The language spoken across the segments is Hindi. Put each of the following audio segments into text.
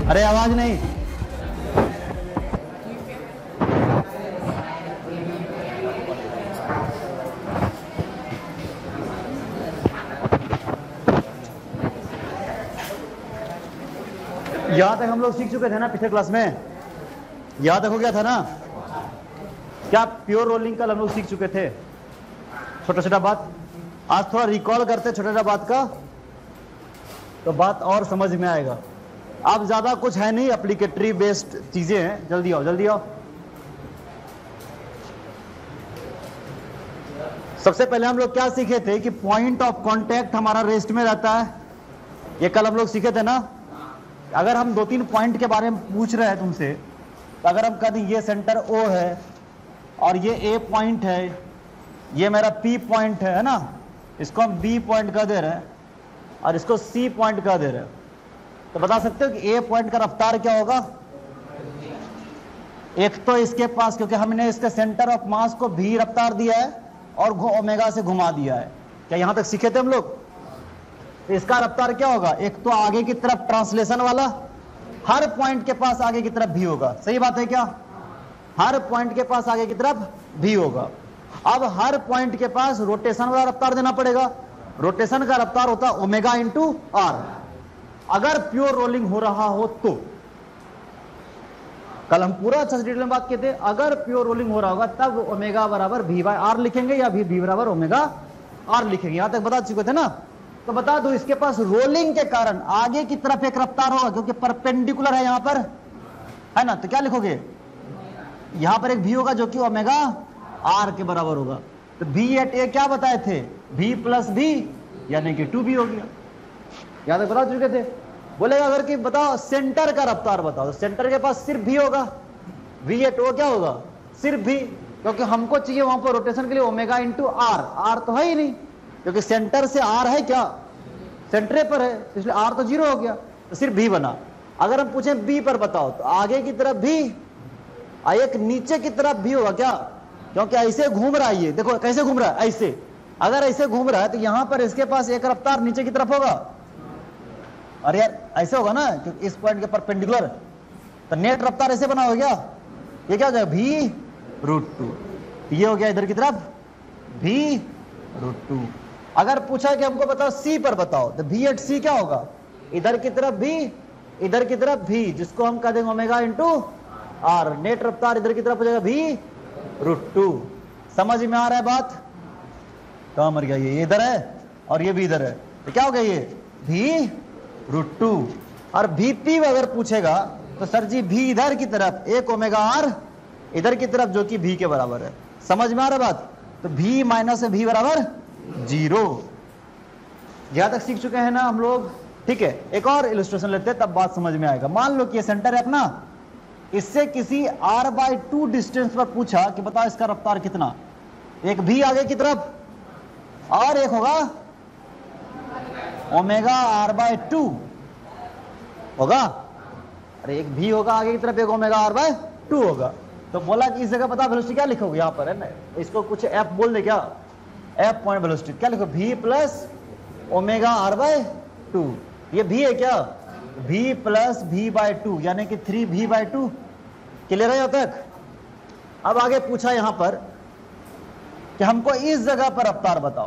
अरे आवाज नहीं। यहां तक हम लोग सीख चुके थे ना पिछले क्लास में, यहां तक हो गया था ना। क्या प्योर रोलिंग कल हम लोग सीख चुके थे, छोटा छोटा बात। आज थोड़ा रिकॉल करते छोटा छोटा बात का, तो बात और समझ में आएगा। अब ज्यादा कुछ है नहीं, एप्लीकेटरी बेस्ड चीजें हैं। जल्दी आओ जल्दी आओ। सबसे पहले हम लोग क्या सीखे थे कि पॉइंट ऑफ कांटेक्ट हमारा रेस्ट में रहता है। ये कल हम लोग सीखे थे ना। अगर हम 2-3 पॉइंट के बारे में पूछ रहे हैं तुमसे, तो अगर हम कह दें ये सेंटर O है और ये A पॉइंट है, ये मेरा P पॉइंट है ना, इसको हम B पॉइंट कह दे रहे हैं और इसको C पॉइंट कह दे रहे हैं, तो बता सकते हो कि A पॉइंट का रफ्तार क्या होगा। एक तो इसके पास, क्योंकि हमने इसके सेंटर ऑफ मास को V रफ्तार दिया है और ओमेगा से घुमा दिया है। क्या यहां तक सीखे थे हम लोग। तो इसका रफ्तार क्या होगा, एक तो आगे की तरफ ट्रांसलेशन वाला, हर पॉइंट के पास आगे की तरफ भी होगा। सही बात है क्या, हर पॉइंट के पास आगे की तरफ भी होगा। अब हर पॉइंट के पास रोटेशन वाला रफ्तार देना पड़ेगा। रोटेशन का रफ्तार होता है ओमेगा इंटू आर। अगर प्योर रोलिंग हो रहा हो तो, कल हम पूरा अच्छा से डिटेल में बात किए थे, अगर प्योर रोलिंग हो रहा होगा तब ओमेगा बराबर V बाय आर लिखेंगे या V बराबर ओमेगा आर लिखेंगे। यहां तक बता चुके थे ना। तो बता दो, इसके पास रोलिंग के कारण आगे की तरफ एक रफ्तार होगा, क्योंकि परपेंडिकुलर है यहां पर, है ना। तो क्या लिखोगे, यहां पर एक V होगा जो कि ओमेगा आर के बराबर होगा। तो V एट ए क्या बताए थे, V प्लस V यानी कि 2V हो गया। यहां तक बता चुके थे। बोलेगा अगर कि बताओ सेंटर का रफ्तार बताओ, तो सेंटर के पास सिर्फ V होगा। V एट ओ क्या होगा, सिर्फ V, क्योंकि हमको चाहिए वहां पर रोटेशन के लिए ओमेगा इंटू आर। आर तो है ही नहीं, क्योंकि सेंटर से आर है क्या, सेंटरे पर है, इसलिए आर तो 0 हो गया, तो सिर्फ V बना। अगर हम पूछे B पर बताओ, तो आगे की तरफ भी एक नीचे की तरफ भी होगा क्या, क्योंकि ऐसे घूम रहा है। ये देखो कैसे घूम रहा है, ऐसे। अगर ऐसे घूम रहा है तो यहां पर इसके पास एक रफ्तार नीचे की तरफ होगा। अरे यार ऐसे होगा ना, क्योंकि इस पॉइंट के परपेंडिकुलर, तो नेट रफ्तार ऐसे बना हो गया। ये क्या हो गया, V√2। ये हो गया इधर की तरफ V√2। अगर पूछा कि हमको बताओ C पर बताओ, तो V एट C क्या होगा, इधर की तरफ V, इधर की तरफ V, जिसको हम कह देंगे ओमेगा इंटू आर। नेट रफ्तार इधर की तरफ हो जाएगा V√2। समझ में आ रहा है बात। कहां मर गया, ये इधर है और ये भी इधर है, तो क्या हो गया ये V√2। और VP अगर पूछेगा तो सर जी V इधर की तरफ, एक ओमेगा आर इधर की तरफ, जो कि V के बराबर है। समझ में आ रहा है बात। तो V माइनस V बराबर 0। यहां तक सीख चुके हैं ना हम लोग, ठीक है। एक और इलस्ट्रेशन लेते हैं, तब बात समझ में आएगा। मान लो कि ये सेंटर है अपना, इससे किसी r/2 डिस्टेंस पर पूछा कि बताओ इसका रफ्तार कितना। एक V आगे की तरफ और एक होगा ओमेगा r/2 होगा। अरे एक V होगा आगे की तरफ, एक ओमेगा r/2 होगा। तो बोला कि इस जगह पता वेलोसिटी क्या लिखोगे, यहां पर है ना, इसको कुछ F बोल दे क्या, F पॉइंट वेलोसिटी क्या लिखो, V प्लस ओमेगा r/2। ये V है क्या, V प्लस V/2 यानी कि 3V/2। क्लियर है यहां तक। अब आगे पूछा यहां पर कि हमको इस जगह पर रफ्तार बताओ।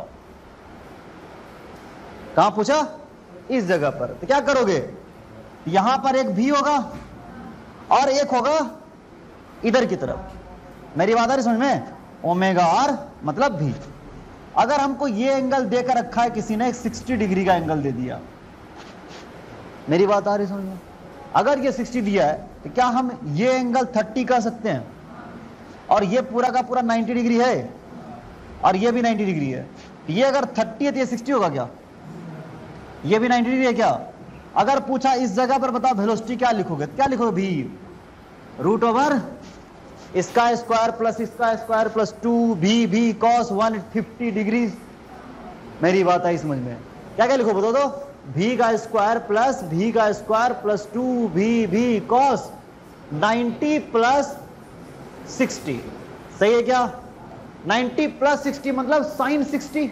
कहां पूछा, इस जगह पर। तो क्या करोगे, यहां पर एक V होगा और एक होगा इधर की तरफ। मेरी बात आ रही समझ में, ओमेगा आर मतलब V। अगर हमको ये एंगल देकर रखा है किसी ने, 60 डिग्री का एंगल दे दिया, मेरी बात आ रही समझ में। अगर ये 60 दिया है, तो क्या हम ये एंगल 30 कर सकते हैं, और ये पूरा का पूरा 90 डिग्री है और ये भी 90 डिग्री है। ये अगर 30 है तो ये 60 होगा क्या, ये भी 90 डिग्री है क्या। अगर पूछा इस जगह पर बताओ वेलोसिटी क्या लिखोगे, क्या लिखोगे, V√ओवर इसका स्क्वायर प्लस इसका square plus 2V cos 150 degree. मेरी बात आई समझ में, क्या क्या लिखो बताओ तो, V का स्क्वायर प्लस V का square plus 2V cos 90 plus 60। सही है क्या, 90 प्लस 60 मतलब साइन 60,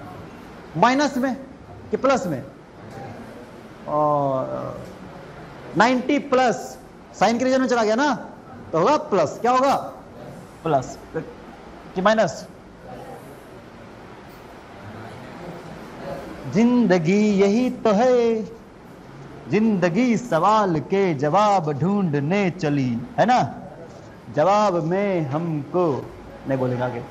माइनस में कि प्लस में, और 90 प्लस साइन के रीजन में चला गया ना, तो होगा प्लस, क्या होगा प्लस कि माइनस। जिंदगी यही तो है, जिंदगी सवाल के जवाब ढूंढने चली, है ना, जवाब में हमको नहीं बोलेगा आगे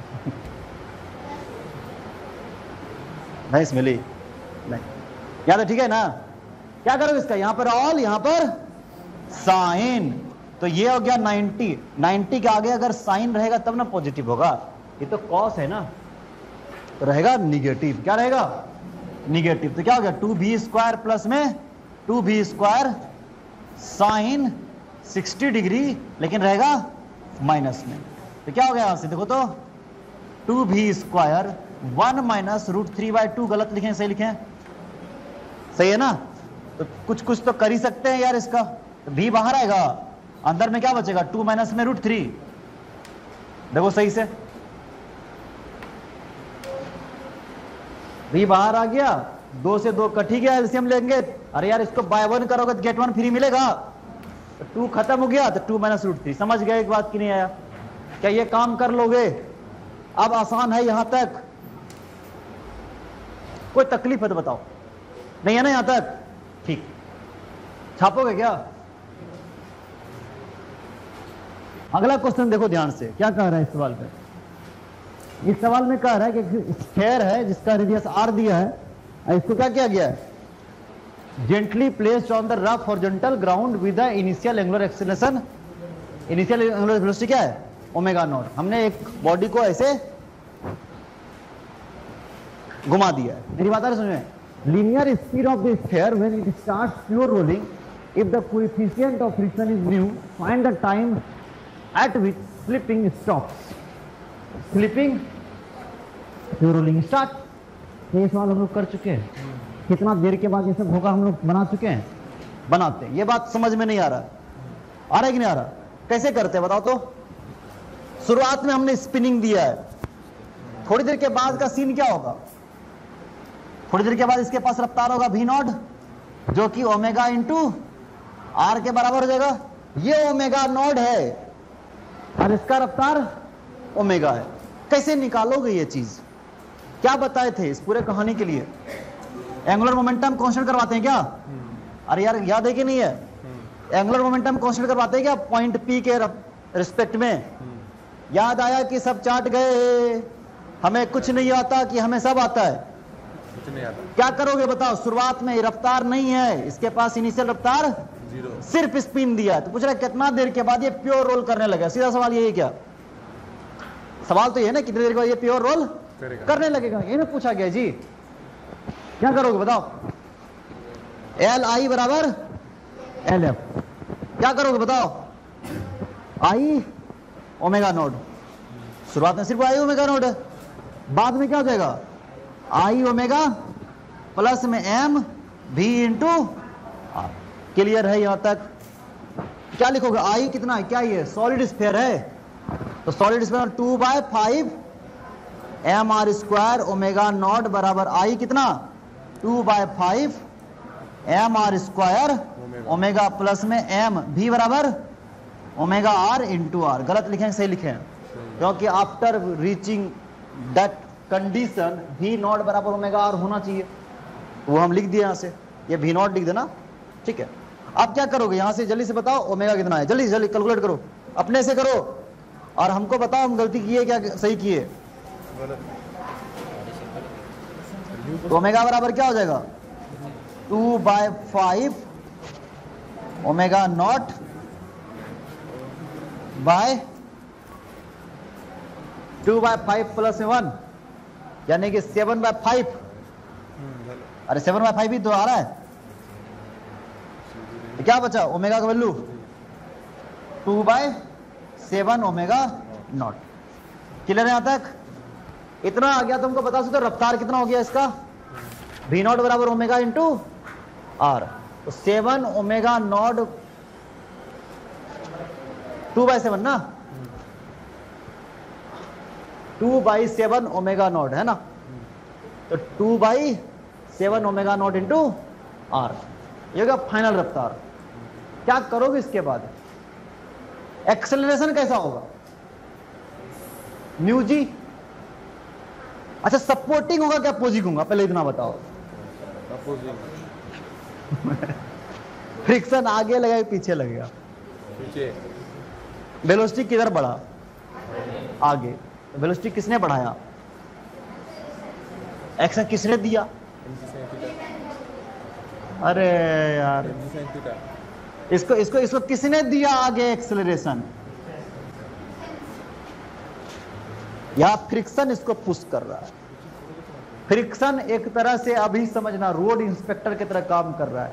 नहीं मिली नहीं, याद है, ठीक है ना। क्या करोगे इसका, यहां पर ऑल, यहां पर साइन, तो ये हो गया 90, 90 के आगे अगर साइन रहेगा तब ना पॉजिटिव होगा, ये तो कॉस है ना, तो रहेगा निगेटिव, क्या रहेगा निगेटिव, तो क्या हो गया 2b² प्लस में 2b² साइन 60 डिग्री, लेकिन रहेगा माइनस में, तो क्या हो गया यहां से देखो तो 2b² 1 माइनस √3/2, गलत लिखें सही लिखें, सही है ना, तो कुछ कुछ तो कर ही सकते हैं यार इसका, तो भी बाहर आएगा, अंदर में क्या बचेगा 2 माइनस में √3, देखो सही से, भी बाहर आ गया, 2 से 2 कट ही गया, एलसीएम लेंगे, अरे यार इसको बाय 1 करोगे तो गेट 1 फ्री मिलेगा, तो 2 खत्म हो गया, तो 2 माइनस √3, समझ गए एक बात की नहीं आया, क्या ये काम कर लोगे, अब आसान है यहां तक, कोई तकलीफ है तो बताओ, नहीं है ना यहां तक, ठीक, छापोगे क्या। अगला क्वेश्चन देखो ध्यान से, क्या कह रहा है इस सवाल पे, इस सवाल में कह रहा है कि स्फीयर है जिसका रेडियस r दिया है, इसको क्या किया गया है, gently placed on the rough horizontal ground with the initial angular acceleration, initial angular velocity क्या है ω0, हमने एक बॉडी को ऐसे घुमा दिया है, मेरी बात आ रही समझ में, linear speed of the sphere when it starts pure rolling, if the coefficient of friction is mu, find the time at which slipping stops, slipping pure rolling start, ये सवाल हम लोग कर चुके हैं, कितना देर के बाद ये सब होगा हम लोग बना चुके हैं, बनाते हैं, ये बात समझ में नहीं आ रहा, आ रहा है कि नहीं आ रहा, कैसे करते हैं बताओ तो, शुरुआत में हमने स्पिनिंग दिया है, थोड़ी देर के बाद का सीन क्या होगा, थोड़ी देर के बाद इसके पास रफ्तार होगा v0, जो कि ω/r के बराबर हो जाएगा, ये ω0 है और इसका रफ्तार ω है, कैसे निकालोगे ये चीज, क्या बताए थे इस पूरे कहानी के लिए, एंगुलर मोमेंटम कांस्टेंट करवाते हैं क्या, अरे यार याद है कि नहीं है, एंगुलर मोमेंटम कांस्टेंट करवाते हैं क्या पॉइंट P के रिस्पेक्ट में, याद आया कि सब चाट गए, हमें कुछ नहीं आता कि हमें सब आता है, कुछ नहीं आता, क्या करोगे बताओ, शुरुआत में रफ्तार नहीं है, इसके पास इनिशियल रफ्तार 0, सिर्फ स्पिन दिया है, तो पूछ रहा है कितना देर के बाद ये प्योर रोल करने लगा, सीधा सवाल यही क्या, सवाल तो ये ना कितनी देर के बाद ये प्योर रोल करने लगेगा, ये ना पूछा गया जी, क्या करोगे बताओ, Li बराबर Lf, क्या करोगे बताओ, I ω0, शुरुआत में सिर्फ I ω0 है, बाद में क्या हो जाएगा I ω प्लस में m v/r, क्लियर है यहां तक, क्या लिखोगे I कितना है, क्या ये सॉलिड स्फीयर है, तो सॉलिड स्फीयर 2/5 mr² ω0 बराबर I कितना 2/5 mr² ω प्लस में m v बराबर ω/r × r, गलत लिखें सही लिखें, क्योंकि after reaching that condition v0 बराबर ω/r होना चाहिए, वो हम लिख दिए यहां से, ये v0 लिख देना, ठीक है। अब क्या करोगे यहां से जल्दी से बताओ ω कितना है, जल्दी जल्दी कैलकुलेट करो, अपने से करो और हमको बताओ हम गलती किए क्या सही किए, तो ω बराबर क्या हो जाएगा 2/5 ω0 बाय 2/5 प्लस 1 यानी कि 7/5, अरे 7/5 ही तो आ रहा है, तो क्या बचा ω का वैल्यू 2/7 ω0, क्लियर है यहां तक, इतना आ गया, तुमको बता सकते हो रफ्तार कितना हो गया इसका, v0 बराबर ω × r, तो 7 ω0 2/7 ना, 2/7 ω0 है ना, तो 2/7 ω0 × r, ये होगा फाइनल रफ्तार, क्या करोगे इसके बाद? एक्सेलरेशन कैसा होगा? Mu G. अच्छा, सपोर्टिंग होगा क्या अपोजिंग होगा? पहले इतना बताओ। फ्रिक्शन आगे लगेगा पीछे लगेगा? पीछे। वेलोसिटी किधर बढ़ा? आगे। वेलोसिटी किसने बढ़ाया? एक्शन किसने दिया? अरे यार, इसको इसको इसको किसने दिया आगे एक्सेलरेशन? या फ्रिक्शन इसको पुश कर रहा है। फ्रिक्शन एक तरह से अभी समझना रोड इंस्पेक्टर की तरह काम कर रहा है।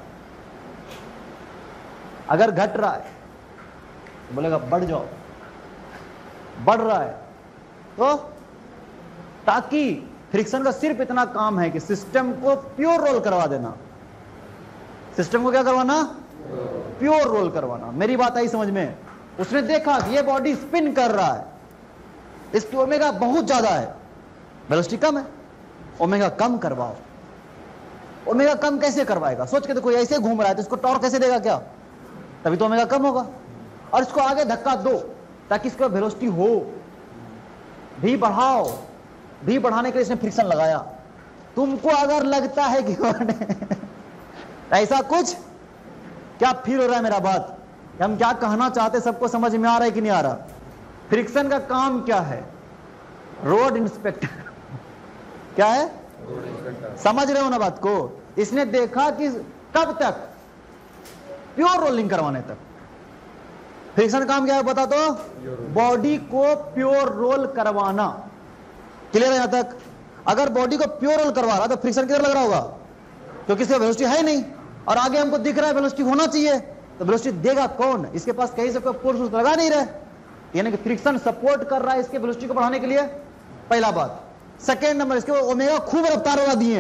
अगर घट रहा है बोलेगा बढ़ जाओ, बढ़ रहा है तो, ताकि फ्रिक्शन का सिर्फ इतना काम है कि सिस्टम को प्योर रोल करवा देना। सिस्टम को क्या करवाना? प्योर रोल करवाना। मेरी बात आई समझ में? उसने देखा कि ये बॉडी स्पिन कर रहा है, इसकी ओमेगा बहुत ज्यादा है, वेलोसिटी कम है, ओमेगा कम करवाओ। ओमेगा कम कैसे करवाएगा? सोच के देखो, ऐसे घूम रहा है तो इसको टॉर्क कैसे देगा? क्या? तभी तो ओमेगा कम होगा। और इसको आगे धक्का दो ताकि इसका वेलोसिटी हो, भी बढ़ाओ। भी बढ़ाने के लिए इसने फ्रिक्शन लगाया। तुमको अगर लगता है कि ऐसा कुछ, क्या फील हो रहा है मेरा बात? हम क्या कहना चाहते सबको समझ में आ रहा है कि नहीं आ रहा? फ्रिक्शन का काम क्या है? Road inspector. क्या है? समझ रहे हो ना बात को? इसने देखा कि कब तक? प्योर रोलिंग करवाने तक। फ्रिक्शन काम क्या है बता दो? बॉडी को प्योर रोल करवाना। क्लियर है यहां तक? अगर बॉडी को प्योर रोल करवा रहा तो फ्रिक्शन किधर लग रहा होगा? क्योंकि इसका वेलोसिटी है नहीं और आगे हमको दिख रहा है वेलोसिटी होना चाहिए, तो वेलोसिटी देगा कौन? इसके पास कहीं से कोई फोर्स लगा नहीं रहे, यानी कि फ्रिक्शन सपोर्ट कर रहा है इसके वेलोसिटी को बढ़ाने के लिए। पहला बात। सेकेंड नंबर, इसके ओमेगा खूब रफ्तार लगा दिए,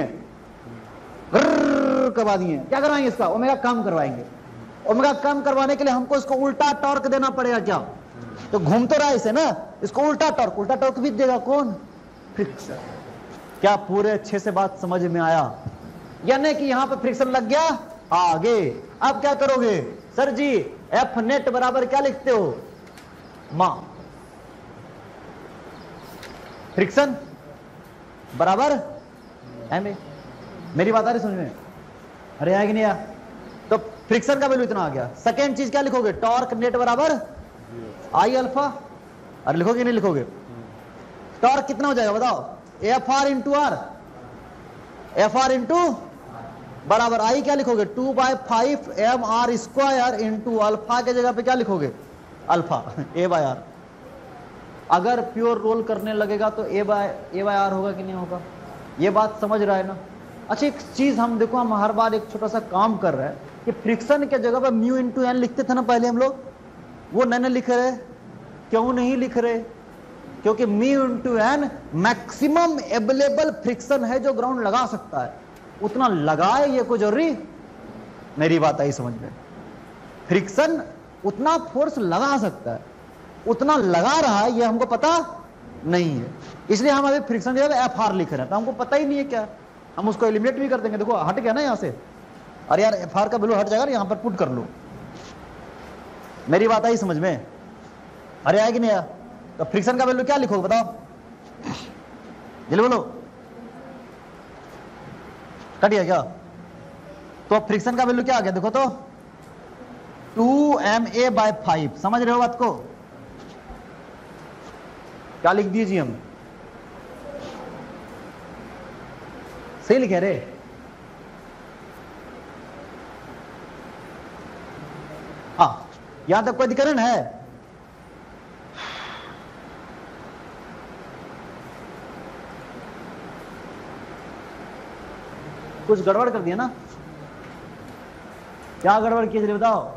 करवा दिए। क्या करवाएंगे? इसका ओमेगा कम करवाएंगे। ओमेगा कम करवाने के लिए हमको इसको उल्टा टॉर्क देना पड़ेगा। क्या? तो घूम तो रहा है इसे ना, इसको उल्टा टॉर्क। उल्टा टॉर्क भी देगा कौन? फ्रिक्शन। क्या पूरे अच्छे से बात समझ में आया? यानी कि यहां पर फ्रिक्शन लग गया आगे। अब क्या करोगे? सर जी एफ नेट बराबर क्या लिखते हो? मां फ्रिक्शन बराबर एम ए। मेरी बात आ रही समझ में? अरे आया कि नहीं आया? तो फ्रिक्शन का वैल्यू इतना आ गया। सेकेंड चीज क्या लिखोगे? टॉर्क नेट बराबर आई अल्फा। अरे लिखोगे नहीं लिखोगे? टॉर्क कितना हो जाएगा बताओ? F R into R. F R into बराबर आई क्या लिखोगे? 2/5 M are square into alpha के जगह पे क्या लिखोगे? Alpha A by R. अगर प्योर रोल करने लगेगा तो ए बाय आर होगा कि नहीं होगा? ये बात समझ रहा है ना? अच्छा, एक चीज हम देखो, हम हर बार एक छोटा सा काम कर रहे हैं कि फ्रिक्शन के जगह पर म्यू इंटू एन लिखते थे ना पहले हम लोग, वो नहीं लिख रहे। क्यों नहीं लिख रहे? क्योंकि mu into N maximum available friction है जो ग्राउंड लगा सकता है, उतना लगाए ये कोई जरूरी। मेरी बात आई समझ में? फ्रिक्शन उतना फोर्स लगा सकता है, उतना लगा रहा है ये हमको पता नहीं है, इसलिए हम अभी फ्रिक्शन एफ आर लिख रहे हैं। तो हमको पता ही नहीं है क्या, हम उसको एलिमिनेट भी कर देंगे। देखो हट गया ना यहां से। अरे यार एफ आर का वैल्यू हट जाएगा, यहां पर पुट कर लो। मेरी बात आई समझ में? अरे आएगी नहीं आया? तो फ्रिक्शन का वैल्यू क्या लिखोगे बताओ? जल्दी बोलो। कट गया क्या? तो फ्रिक्शन का वैल्यू क्या आ गया देखो तो? 2ma/5। समझ रहे हो बात को? क्या लिख दिए जी हम? सही लिखे रे? हाँ, यहां तक कोई दिक्कत है? कुछ गड़बड़ कर दिया ना? क्या गड़बड़ किए चलिए बताओ?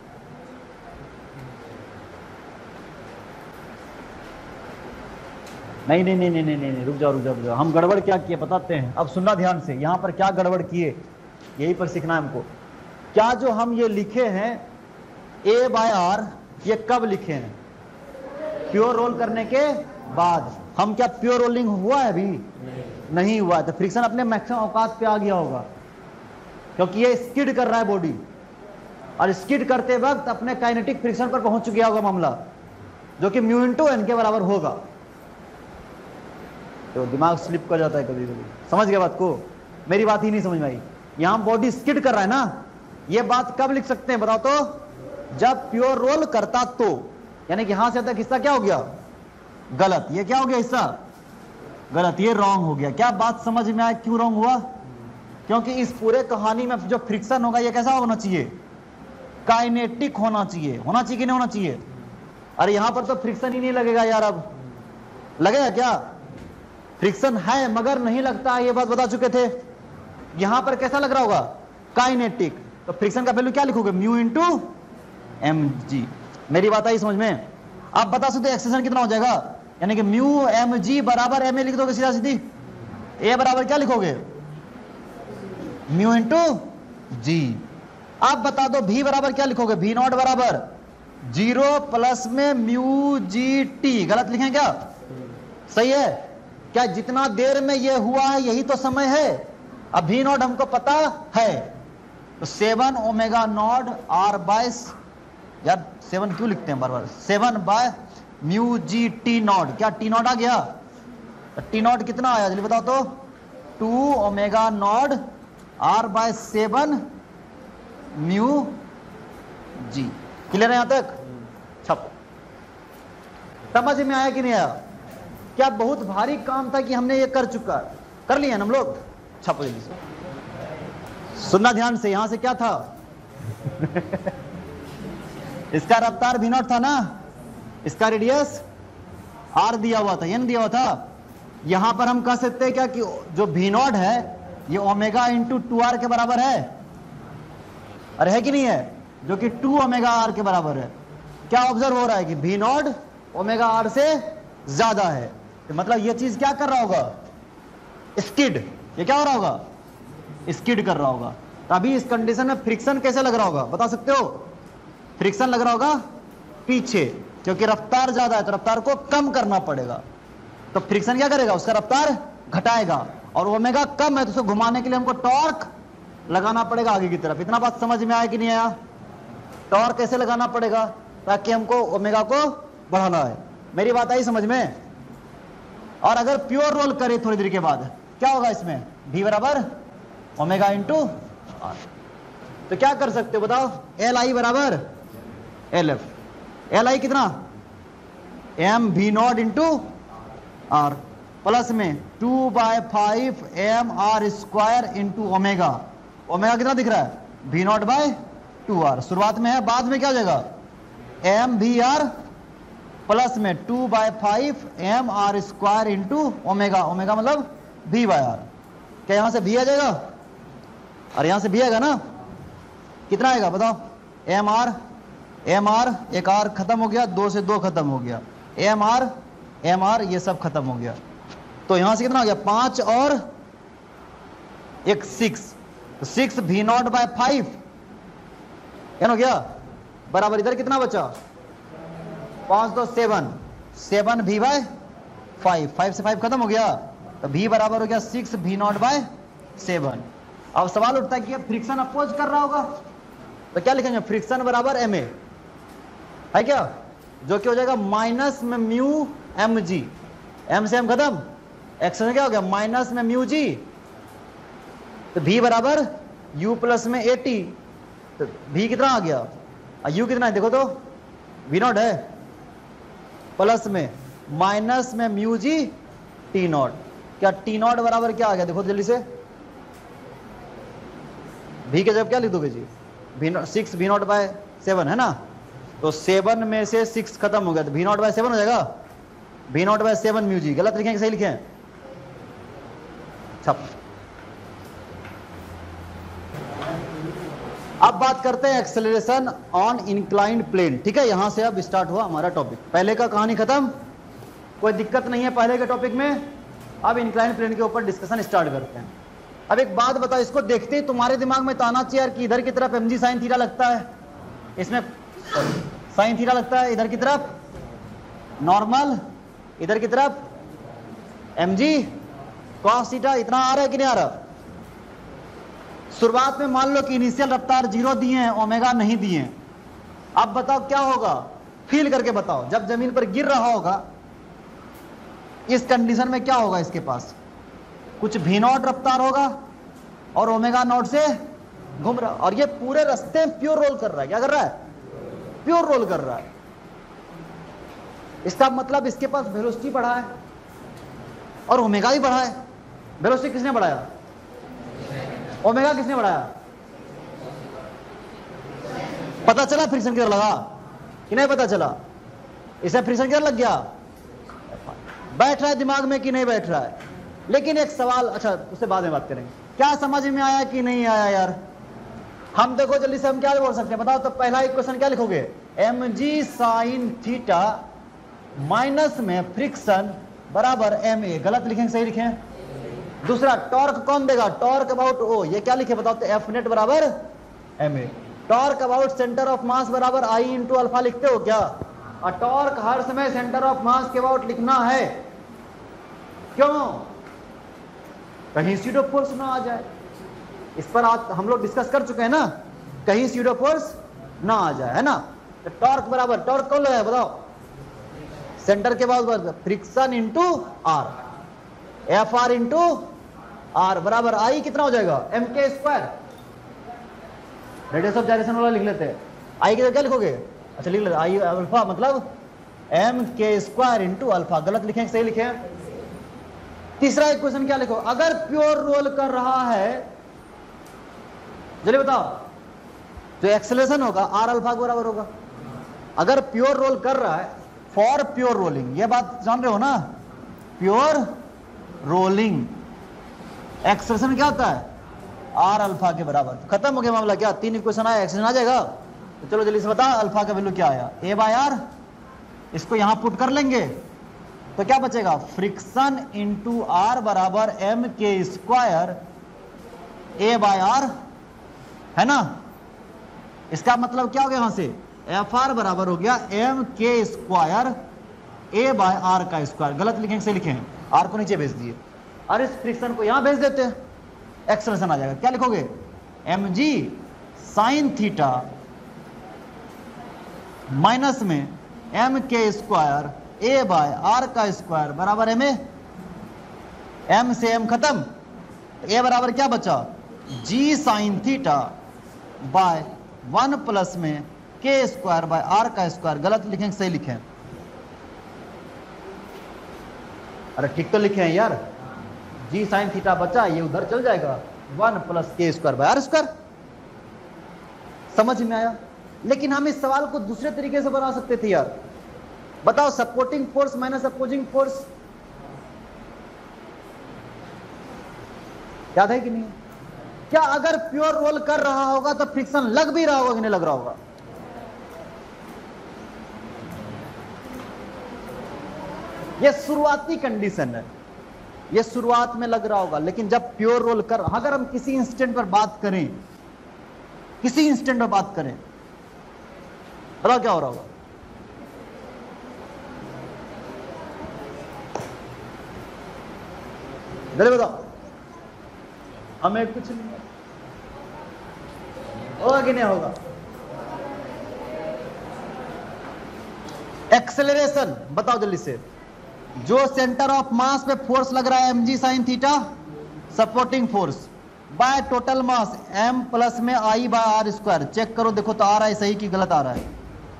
नहीं नहीं नहीं नहीं नहीं नहीं, रुक जाओ रुक जाओ रुक जाओ। हम गड़बड़ क्या किए बताते हैं, अब सुनना ध्यान से। यहां पर क्या गड़बड़ किए यही पर सीखना है हमको। क्या जो हम ये लिखे हैं ए बाय आर, ये कब लिखे हैं? प्योर रोल करने के बाद। हम क्या प्योर रोलिंग हुआ है अभी? नहीं हुआ है। तो फ्रिक्शन अपने मैक्सिमम औकात पे आ गया होगा, क्योंकि ये स्किड कर रहा है बॉडी। और स्किड करते वक्त अपने काइनेटिक फ्रिक्शन पर पहुंच गया होगा मामला, जो कि म्यू इंटू एन के बराबर होगा। तो दिमाग स्लिप कर जाता है कभी कभी, समझ गया बात को? मेरी बात ही नहीं समझ में आई। यहां बॉडी स्किड कर रहा है ना, ये बात कब लिख सकते हैं बताओ तो? जब प्योर रोल करता तो, यानी कि यहां से तक हिस्सा क्या हो गया? गलत। ये क्या हो गया? हिस्सा गलत, ये रॉन्ग हो गया। क्या बात समझ में आया क्यों रॉन्ग हुआ? क्योंकि इस पूरे कहानी में जो फ्रिक्शन होगा ये कैसा होना चाहिए? काइनेटिक होना चाहिए। होना चाहिए कि नहीं होना चाहिए? अरे यहां पर तो फ्रिक्शन ही नहीं लगेगा यार, अब लगेगा क्या? फ्रिक्शन है मगर नहीं लगता, ये बात बता चुके थे। यहां पर कैसा लग रहा होगा? काइनेटिक। तो फ्रिक्शन का वैल्यू क्या लिखोगे? Mu into M G. मेरी बात आई समझ में? आप बता सकते एक्सटेंशन कितना हो जाएगा? यानी कि म्यू एम जी बराबर एम ए लिख दोगे सीधा सीधी। ए बराबर क्या लिखोगे? Mu into G. आप बता दो भी बराबर क्या लिखोगे? भी नॉट बराबर 0 प्लस में म्यू जी टी। गलत लिखें क्या? सही है क्या? जितना देर में ये हुआ है यही तो समय है। अब भी नॉट हमको पता है, तो 7 ओमेगा नॉट आर बाय, यार 7 क्यों लिखते हैं बार बार? 7 by mu G T naught. क्या टी नॉट आ गया? टी नॉट कितना आया जल्दी बताओ तो? 2 omega naught R by 7 mu G. Clear है यहां तक? छप समझ में आया कि नहीं आया? क्या बहुत भारी काम था कि हमने ये कर लिया हम लोग? छपो जल्दी से, सुनना ध्यान से। यहां से क्या था? इसका रफ्तार भी नॉट था ना, इसका रेडियस आर दिया हुआ था, एन दिया हुआ था। यहां पर हम कह सकते हैं क्या कि जो भी नॉट है ये ओमेगा इंटू 2r के बराबर है? अरे है कि नहीं है? जो कि 2 ओमेगा आर के बराबर है। क्या ऑब्जर्व हो रहा है कि भी नॉट ओमेगा आर से ज्यादा है, तो मतलब ये चीज क्या कर रहा होगा? स्किड। ये क्या हो रहा होगा? स्किड कर रहा होगा। तो अभी इस कंडीशन में फ्रिक्शन कैसे लग रहा होगा बता सकते हो? फ्रिक्शन लग रहा होगा पीछे, क्योंकि रफ्तार ज्यादा है तो रफ्तार को कम करना पड़ेगा। तो फ्रिक्शन क्या करेगा? उसका रफ्तार घटाएगा। और ओमेगा कम है तो उसको घुमाने के लिए हमको टॉर्क लगाना पड़ेगा आगे की तरफ। इतना बात समझ में आया कि नहीं आया? टॉर्क कैसे लगाना पड़ेगा? ताकि हमको ओमेगा को बढ़ाना है। मेरी बात आई समझ में? और अगर प्योर रोल करे थोड़ी देर के बाद क्या होगा इसमें? भी बराबर ओमेगा इंटू आर। तो क्या कर सकते हो बताओ? एल आई बराबर एल एफ। एल आई कितना? एम भी नॉट इंटू आर प्लस में 2/5 M are square into omega. Omega कितना दिख रहा है? भी नॉट बाय 2r। शुरुआत में है, बाद में क्या हो जाएगा? एम भी आर प्लस में 2/5 M are square into omega. Omega मतलब भी बाय आर। क्या यहां से भी आ जाएगा? और यहां से भी आएगा ना? कितना आएगा बताओ? एम आर एक आर खत्म हो गया, 2 से 2 खत्म हो गया, एम आर ये सब खत्म हो गया। तो यहां से कितना हो गया? 5 और एक 6, तो 6 भी नॉट बाय 5 एन हो गया बराबर। इधर कितना बचा? 5 2 7, 7 भी बाय 5, 5 से 5 खत्म हो गया, तो भी बराबर हो गया 6 भी नॉट बाय 7। अब सवाल उठता है कि फ्रिक्शन अपोज कर रहा होगा तो क्या लिखेंगे? फ्रिक्शन बराबर एम ए है क्या? जो कि हो जाएगा माइनस में म्यू एम जी। एम से एम खत्म, एक्स में क्या हो गया? माइनस में म्यू जी। तो भी बराबर यू प्लस में 80। तो भी कितना आ गया? यू कितना है देखो तो? वी नॉट है, प्लस में माइनस में म्यू जी टी नॉट। क्या टी नॉट बराबर क्या आ गया देखो जल्दी से? भी के जब क्या लिख दोगे जी? 6 भी नॉट बाय 7 है ना? तो 7 में से 6 खत्म हो गया, तो भी नॉट बाय 7 हो जाएगा। भी नॉट बाय 7 म्यू जी। गलत लिखें कि सही लिखें? छप। अब बात करते हैं एक्सेलरेशन ऑन इंक्लाइंड प्लेन। ठीक है, यहां से अब स्टार्ट हुआ हमारा टॉपिक। पहले का कहानी खत्म, कोई दिक्कत नहीं है पहले के टॉपिक में। अब इंक्लाइंड प्लेन के ऊपर डिस्कशन स्टार्ट करते हैं। अब एक बात बताओ, इसको देखते ही तुम्हारे दिमाग में तो आना चाहिए यार कि इधर की तरफ एम जी साइन थीटा लगता है, इसमें साइन थीटा लगता है, इधर की तरफ नॉर्मल, इधर की तरफ एम जी कॉस थीटा। इतना आ रहा है कि नहीं आ रहा? शुरुआत में मान लो कि इनिशियल रफ्तार 0 दिए हैं, ओमेगा नहीं दिए हैं। अब बताओ क्या होगा, फील करके बताओ, जब जमीन पर गिर रहा होगा इस कंडीशन में क्या होगा, इसके पास कुछ भी नॉट रफ्तार होगा और ओमेगा नॉट से घूम रहा, और ये पूरे रास्ते में प्योर रोल कर रहा है। क्या कर रहा है? प्योर रोल कर रहा है। इसका मतलब इसके पास वेलोसिटी बढ़ा है और ओमेगा भी बढ़ा है। वेलोसिटी किसने बढ़ाया? ओमेगा किसने बढ़ाया? पता चला फ्रिक्शन किधर लगा कि नहीं पता चला? इसे फ्रिक्शन किधर लग गया? बैठ रहा है दिमाग में कि नहीं बैठ रहा है? लेकिन एक सवाल, अच्छा उससे बाद में बात करेंगे। क्या समझ में आया कि नहीं आया यार? हम देखो जल्दी से हम क्या बोल सकते हैं बताओ तो। पहला इक्वेशन क्या लिखोगे? mg sin थीटा माइनस में फ्रिक्शन बराबर ma। गलत लिखेंगे सही लिखें? दूसरा टॉर्क कौन देगा? Torque about O. ये क्या लिखे बताओ तो? एफ नेट बराबर ma। Torque about centre of mass बराबर आई इंटू अल्फा लिखते हो क्या? और टॉर्क हर समय सेंटर ऑफ मास के अबाउट लिखना है। क्यों? कहीं स्यूडो फोर्स ना आ जाए। इस पर आज हम लोग डिस्कस कर चुके हैं ना, कहीं स्यूडो फोर्स ना आ जाए, है ना। तो टॉर्क बराबर, टॉर्क कौन लगाया बताओ? सेंटर के बाद friction into R, F R into R बराबर आई कितना हो जाएगा? एम के स्क्वायर। रेडियस ऑफ जाइरेशन वाला लिख लेते हैं। आई की जगह क्या लिखोगे? अच्छा लिख लेते आई अल्फा मतलब एम के स्क्वायर इंटू अल्फा। गलत लिखें सही लिखें? तीसरा इक्वेशन क्या लिखो? अगर प्योर रोल कर रहा है जल्दी बताओ तो एक्सेलरेशन होगा आर अल्फा के बराबर होगा। अगर प्योर रोल कर रहा है, फॉर प्योर रोलिंग, ये बात जान रहे हो ना? प्योर रोलिंग एक्सेलरेशन क्या होता है? आर अल्फा के बराबर। खत्म हो गया मामला। क्या 3 इक्वेशन आया, एक्सेलरेशन आ जाएगा? तो चलो जल्दी से बता अल्फा का वैल्यू क्या आया? A by R. इसको यहां पुट कर लेंगे तो क्या बचेगा? फ्रिक्शन इंटू आर बराबर एम के स्क्वायर ए बाय आर, है ना। इसका मतलब क्या हो गया? यहां से एफ आर बराबर हो गया एम के स्क्वायर ए बाय आर का स्क्वायर। गलत लिखेंगे सही लिखें? आर को नीचे भेज दिए और इस फ्रिक्शन को यहां भेज देते हैं, एक्सेलरेशन आ जाएगा। क्या लिखोगे? एम जी साइन थीटा माइनस में एम के स्क्वायर ए बाय आर का स्क्वायर बराबर एम ए। एम से एम खत्म, ए बराबर क्या बचा? G sine theta by 1 plus में के स्क्वायर बाय आर का स्क्वायर। गलत लिखेंगे सही लिखें? अरे ठीक तो लिखे हैं यार। जी साइन थीटा बचा, ये उधर चल जाएगा 1 plus k square by are square. समझ में आया? लेकिन हम इस सवाल को दूसरे तरीके से बना सकते थे यार। बताओ supporting force minus opposing force याद है कि नहीं? क्या अगर प्योर रोल कर रहा होगा तो फ्रिक्शन लग भी रहा होगा कि नहीं लग रहा होगा? यह शुरुआती कंडीशन है, यह शुरुआत में लग रहा होगा। लेकिन जब प्योर रोल कर, अगर हम किसी इंस्टेंट पर बात करें, किसी इंस्टेंट पर बात करें, बताओ क्या हो रहा होगा? जल्दी बताओ। हमें कुछ नहीं होगा कि नहीं होगा? एक्सेलरेशन बताओ जल्दी से। जो सेंटर ऑफ मास पे फोर्स लग रहा है M G sine theta, supporting force by total mass M plus में I by are square. Check करो देखो तो आ रहा है सही कि गलत आ रहा है?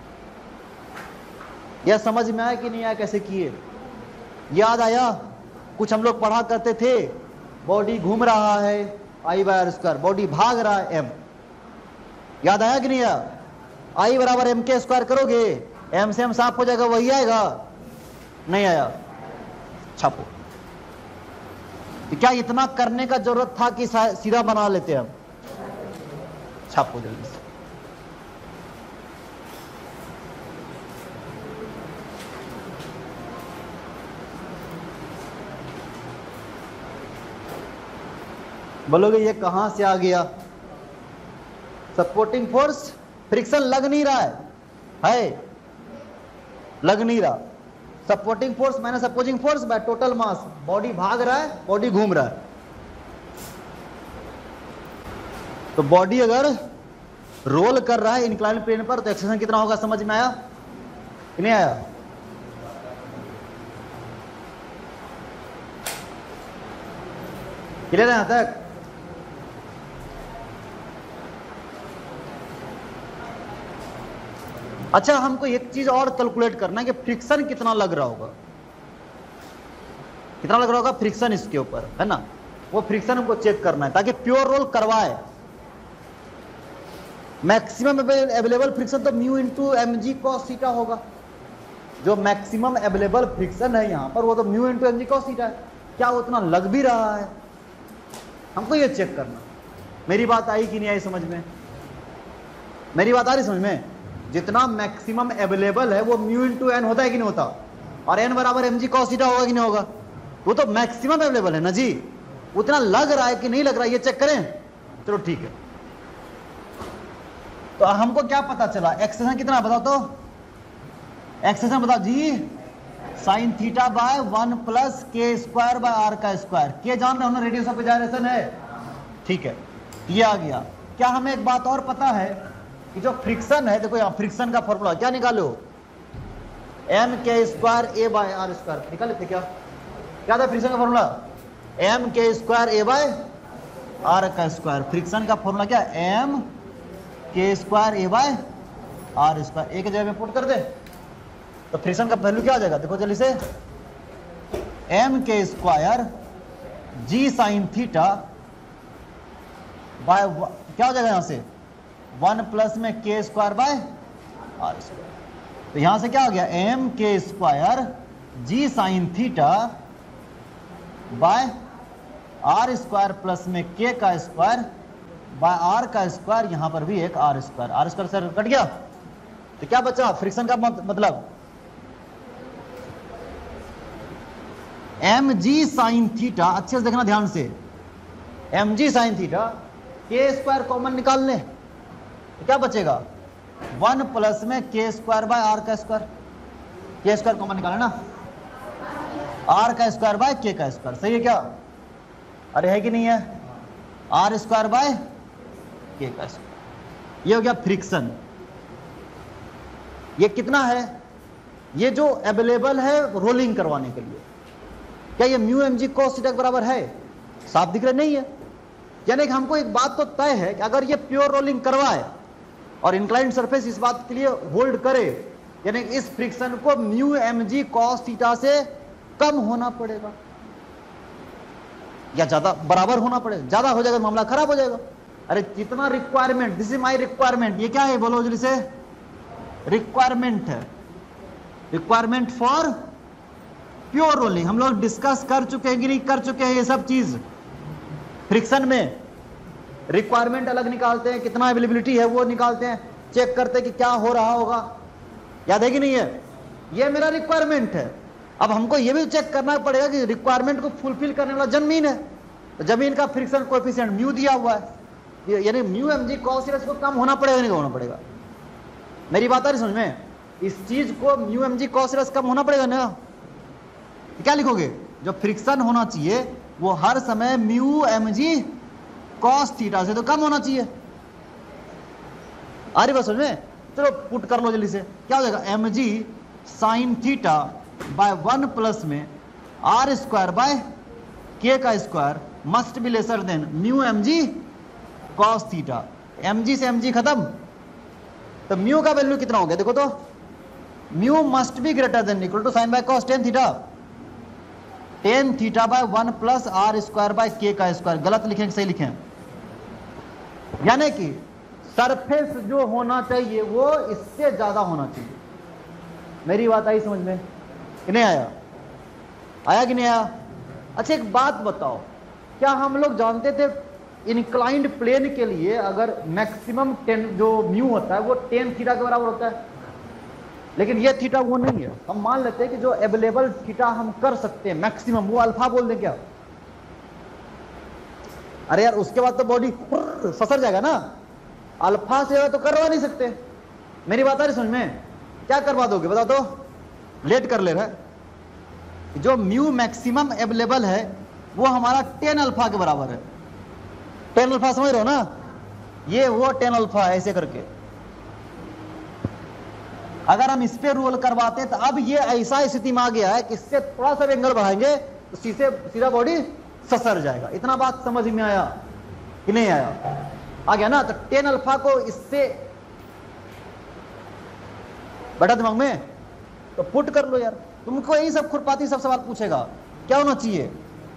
यह समझ में आया कि नहीं आया? कैसे किए? याद आया? कुछ हम लोग पढ़ा करते थे, बॉडी घूम रहा है I by are square, body भाग रहा है एम। याद आया कि नहीं आया? आई बराबर एम के स्क्वायर करोगे, एम से एम साफ हो जाएगा, वही आएगा। नहीं आया? छापो। तो क्या इतना करने का जरूरत था कि सीधा बना लेते हम? छापो जल्दी से। बोलोगे ये कहां से आ गया? सपोर्टिंग फोर्स, फ्रिक्शन लग नहीं रहा है लग नहीं रहा। Supporting force minus opposing force by total mass, body भाग रहा है, बॉडी घूम रहा है। तो बॉडी अगर रोल कर रहा है इंक्लाइन प्लेन पर तो एक्सेलरेशन कितना होगा, समझ में आया कि नहीं आया? क्लियर है यहां तक? अच्छा, हमको एक चीज और कैलकुलेट करना है कि फ्रिक्शन कितना लग रहा होगा, कितना लग रहा होगा फ्रिक्शन इसके ऊपर, है ना? वो फ्रिक्शन हमको चेक करना है ताकि प्योर रोल करवाए। मैक्सिमम अवेलेबल फ्रिक्शन तो mu into M g cos theta होगा। जो मैक्सिमम अवेलेबल फ्रिक्शन है यहां पर वो तो mu into M g cos theta है। क्या वो उतना लग भी रहा है, हमको ये चेक करना। मेरी बात आई कि नहीं आई समझ में? मेरी बात आ रही समझ में? जितना मैक्सिमम अवेलेबल है वो म्यू इंटू एन होता है कि नहीं होता, और एन बराबर एम जी कॉस थीटा होगा कि नहीं होगा? वो तो मैक्सिमम अवेलेबल है ना जी। उतना लग रहा है कि नहीं लग रहा है ये चेक करें। चलो ठीक है, तो हमको क्या पता चला, एक्सेशन कितना बताओ तो, एक्सेशन बताओ g, sine theta by 1 plus k square by are का स्क्वायर। के जान रहे हो ना, रेडियस ऑफ gyration है, ठीक है, ये आ गया। क्या हमें एक बात और पता है कि जो फ्रिक्शन है, देखो यहाँ फ्रिक्शन का फॉर्मूला क्या निकालो, एम के square A by are square निकाल लेते। क्या था फ्रिक्शन का फॉर्मूला? एम के स्क्वायर ए बाय आर का स्क्वायर। फ्रिक्शन का फॉर्मूला क्या? एम के square A by are square. एक जगह में पुट कर दे तो फ्रिक्शन का वैल्यू क्या आ जाएगा, देखो जल्दी से, एम के square g sine theta by क्या हो जाएगा यहां से 1 प्लस में के स्क्वायर बाय आर स्क्वायर। तो यहां से क्या हो गया, एम के square g sine theta by are square plus में के का स्क्वायर बाय आर का स्क्वायर, यहां पर भी एक आर स्क्वायर सर कट गया। तो क्या बचा फ्रिक्शन का मतलब, एम जी साइन थीटा, अच्छे से देखना ध्यान से, एम जी sine theta k square common निकाल ले तो क्या बचेगा, 1 प्लस में के स्क्वायर बाय आर का स्क्वायर। के स्क्वायर कॉमन निकाले ना, आर का स्क्वायर बाय के का स्क्वायर, सही है क्या? अरे है कि नहीं है? आर स्क्वायर बाय के का स्क्वायर, ये हो गया फ्रिक्शन। ये कितना है, ये जो अवेलेबल है रोलिंग करवाने के लिए। क्या ये mu M g cos theta के बराबर है? साफ दिख रहा नहीं है। यानी कि हमको एक बात तो तय है कि अगर ये प्योर रोलिंग करवाए और इंक्लाइंड सरफेस इस बात के लिए होल्ड करे, यानी इस फ्रिक्शन को mu M g cos theta से कम होना पड़ेगा या ज्यादा बराबर होना पड़ेगा। ज्यादा हो जाएगा मामला खराब हो जाएगा। अरे कितना requirement, this is my requirement. ये क्या है बोलो जल्दी से, रिक्वायरमेंट है, रिक्वायरमेंट फॉर प्योर रोलिंग। हम लोग डिस्कस कर चुके हैं कि नहीं कर चुके हैं ये सब चीज। फ्रिक्शन में रिक्वायरमेंट अलग निकालते हैं, कितना अवेलेबिलिटी है वो निकालते हैं, चेक करते हैं कि क्या हो रहा होगा, याद है कि नहीं है? ये मेरा रिक्वायरमेंट है। अब हमको ये भी चेक करना पड़ेगा कि रिक्वायरमेंट को फुलफिल करने वाला जमीन है, तो जमीन का फ्रिक्शन कोएफिशिएंट म्यू दिया हुआ है, यानी mu M g cos theta को कम होना पड़ेगा नहीं होना पड़ेगा? मेरी बात आ रही समझ में? इस चीज को mu M g cos theta कम होना पड़ेगा ना। क्या लिखोगे, जो फ्रिक्शन होना चाहिए वो हर समय mu M g cos theta से तो कम होना चाहिए। आ रही बात समझ में? चलो पुट कर लो जल्दी से, क्या हो जाएगा, m ji sine theta by 1 plus में आर स्क्वायर बाय के का square must be lesser than mu M g cos theta. M g से एम जी खत्म, तो म्यू का वैल्यू कितना हो गया देखो तो, mu must be greater than equal to sine by cos tan theta. Tan theta by 1 plus r square by k का स्क्वायर। गलत लिखें सही लिखें? यानी कि सरफेस जो होना चाहिए वो इससे ज्यादा होना चाहिए। मेरी बात आई समझ में कि नहीं आया? आया कि नहीं आया? अच्छा एक बात बताओ, क्या हम लोग जानते थे इंक्लाइंड प्लेन के लिए अगर मैक्सिमम 10 जो म्यू होता है वो 10 थीटा के बराबर होता है, लेकिन ये थीटा वो नहीं है। हम मान लेते हैं कि जो अवेलेबल थीटा हम कर सकते हैं मैक्सिमम वो अल्फा बोल दें क्या? अरे यार उसके बाद तो बॉडी फसर जाएगा ना, अल्फा से तो करवा नहीं सकते। मेरी बात आ रही समझ में? क्या करवा दोगे बताओ तो? लेट कर ले रहा है। जो म्यू मैक्सिमम अवेलेबल है वो हमारा 10 अल्फा के बराबर है। 10 अल्फा समझ रहे हो ना? ये हुआ टेन अल्फा ऐसे करके। अगर हम इस पे रोल करवाते तो अब ये ऐसा स्थिति में आ गया है कि इससे थोड़ा सा एंगल बढ़ाएंगे तो सीधा बॉडी ससर जाएगा। इतना बात समझ में आया कि नहीं आया? आ गया ना? तो टेन अल्फा को इससे बैठा दिमाग में तो पुट कर लो यार। तुमको यही सब खुरपाती सब सवाल पूछेगा क्या होना चाहिए,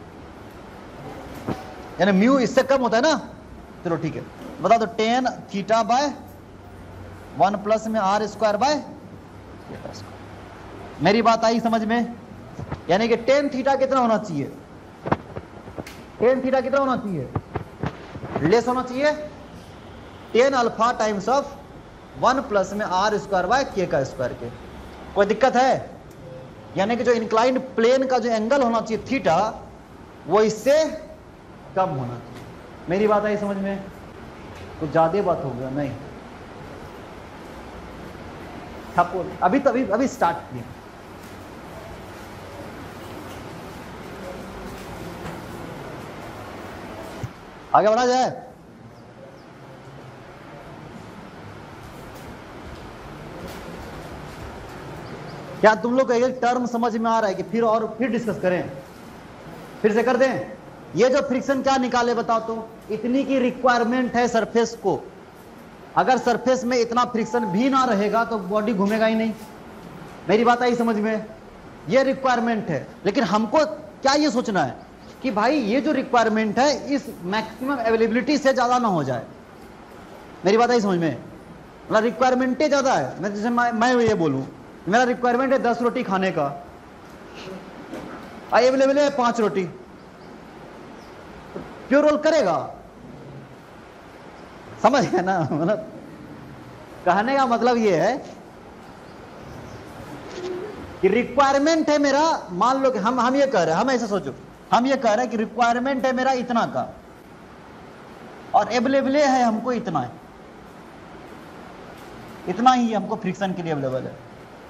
यानी म्यू इससे कम होता है ना। चलो ठीक है, बता दो टेन थीटा बाय 1 प्लस में आर स्क्वायर बाय। मेरी बात आई समझ में? यानी कि टेन थीटा कितना होना चाहिए? टेन थीटा कितना होना चाहिए? लेस होना चाहिए tan alpha times of 1 plus में आर स्क्वायर बाय के का स्क्वायर के। कोई दिक्कत है? यानी कि जो इंक्लाइंड प्लेन का जो एंगल होना चाहिए थीटा वो इससे कम होना चाहिए। मेरी बात आई समझ में? कुछ ज्यादा बात हो गया? नहीं, अभी तो अभी स्टार्ट किया। आगे बढ़ा जाए। क्या तुम लोग एक टर्म समझ में आ रहा है कि फिर डिस्कस करें? फिर से कर दें? ये जो फ्रिक्शन क्या निकाले बताओ तो? इतनी की रिक्वायरमेंट है सरफेस को। अगर सरफेस में इतना फ्रिक्शन भी ना रहेगा तो बॉडी घूमेगा ही नहीं। मेरी बात आई समझ में? ये रिक्वायरमेंट है। लेकिन हमको क्या ये सोचना है कि भाई ये जो रिक्वायरमेंट है इस मैक्सिमम अवेलेबिलिटी से ज्यादा ना हो जाए। मेरी बात आई समझ में? मतलब रिक्वायरमेंट ज्यादा है। मैं जैसे मैं ये बोलूं मेरा रिक्वायरमेंट है 10 रोटी खाने का, अवेलेबल है 5 रोटी, क्यों रोल करेगा? समझ गया ना? मतलब कहने का मतलब ये है कि रिक्वायरमेंट है मेरा, मान लो कि हम ये कह रहे हैं, हम ऐसा सोचो, हम ये कह रहे हैं कि रिक्वायरमेंट है मेरा इतना का और अवेलेबल है हमको इतना है, इतना ही हमको फ्रिक्शन के लिए अवेलेबल है।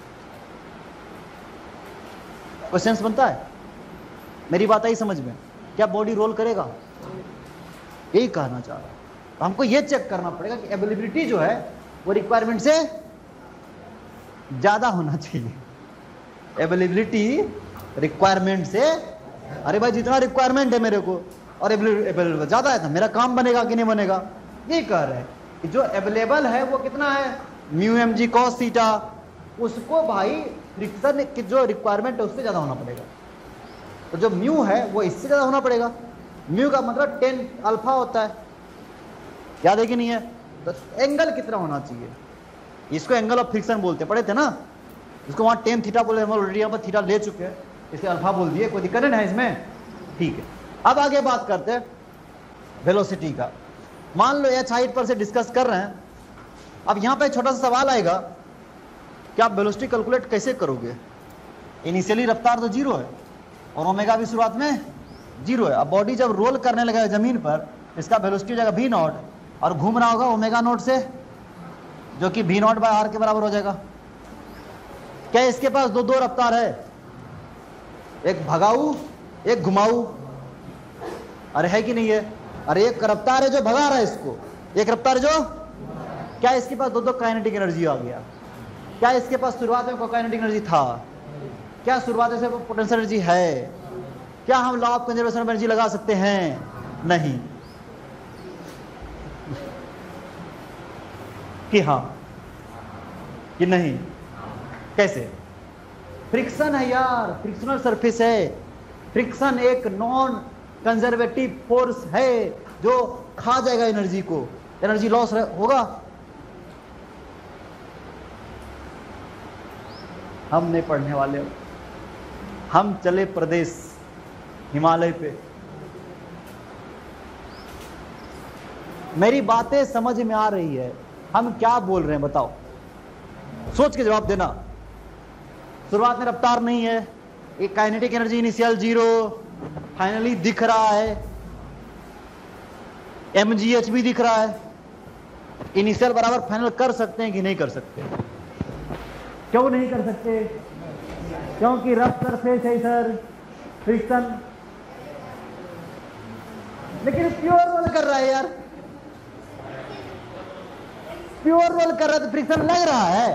कोई सेंस बनता है? मेरी बात आई समझ में? क्या बॉडी रोल करेगा? यही कहना चाह रहा हूं। तो हमको ये चेक करना पड़ेगा कि अवेलेबिलिटी जो है वो रिक्वायरमेंट से ज्यादा होना चाहिए। अवेलेबिलिटी रिक्वायरमेंट से, अरे भाई जितना रिक्वायरमेंट है मेरे को और अवेलेबल ज्यादा है तो मेरा काम बनेगा कि नहीं बनेगा? ये कह रहे हैं कि जो अवेलेबल है वो कितना है? Mu M g cos theta. उसको भाई फ्रिक्शन की जो रिक्वायरमेंट है उससे ज्यादा होना पड़ेगा। तो जो म्यू है वो इससे ज्यादा होना पड़ेगा। म्यू का मतलब 10 अल्फा होता है, याद है कि नहीं है? तो एंगल कितना होना चाहिए? इसको एंगल ऑफ फ्रिक्शन बोलते हैं, पढ़े थे ना? इसको वहां 10 थीटा बोले, हम ऑलरेडी यहाँ पर थीटा ले चुके हैं, इसे अल्फा बोल दिए। कोई दिक्कत नहीं है इसमें? ठीक है, अब आगे बात करते हैं वेलोसिटी का। मान लो एच हाइट पर से डिस्कस कर रहे हैं। अब यहां पे छोटा सा सवाल आएगा कि आप वेलोसिटी कैलकुलेट कैसे करोगे? इनिशियली रफ्तार तो 0 है और ओमेगा भी शुरुआत में 0 है। अब बॉडी जब रोल करने लगेगा जमीन पर, इसका वेलोसिटी हो जाएगा v नॉट और घूम रहा होगा ओमेगा नॉट से, जो कि v नॉट बाय आर के बराबर हो जाएगा। क्या इसके पास दो रफ्तार है? एक भगाऊ, एक घुमाऊ। अरे है कि नहीं है? अरे एक रफ्तार है जो भगा रहा है इसको, एक रफ्तार जो, क्या इसके पास दो काइनेटिक एनर्जी आ गया? क्या इसके पास शुरुआत में कोई काइनेटिक एनर्जी था? क्या शुरुआत से पोटेंशियल एनर्जी है? क्या हम law of conservation of energy लगा सकते हैं? नहीं। कि हाँ कि नहीं? कैसे? फ्रिक्शन है यार, फ्रिक्शनल सरफेस है। फ्रिक्शन एक नॉन कंजर्वेटिव फोर्स है जो खा जाएगा एनर्जी को, एनर्जी लॉस होगा। हम नहीं पढ़ने वाले, हम चले प्रदेश हिमालय पे। मेरी बातें समझ में आ रही है? हम क्या बोल रहे हैं बताओ, सोच के जवाब देना। शुरुआत में रफ्तार नहीं है, एक काइनेटिक एनर्जी इनिशियल 0, फाइनली दिख रहा है, mgh भी दिख रहा है। इनिशियल बराबर फाइनल कर सकते हैं कि नहीं कर सकते? क्यों नहीं कर सकते? क्योंकि रफ सरफेस है सर, फ्रिक्शन। लेकिन प्योर रोल कर रहा है यार, प्योर रोल कर रहा है तो फ्रिक्शन लग रहा है।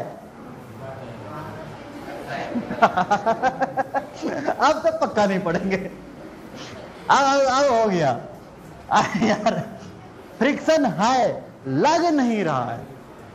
अब तो पक्का नहीं पड़ेंगे। अब हो गया यार, फ्रिक्शन है, लग नहीं रहा है।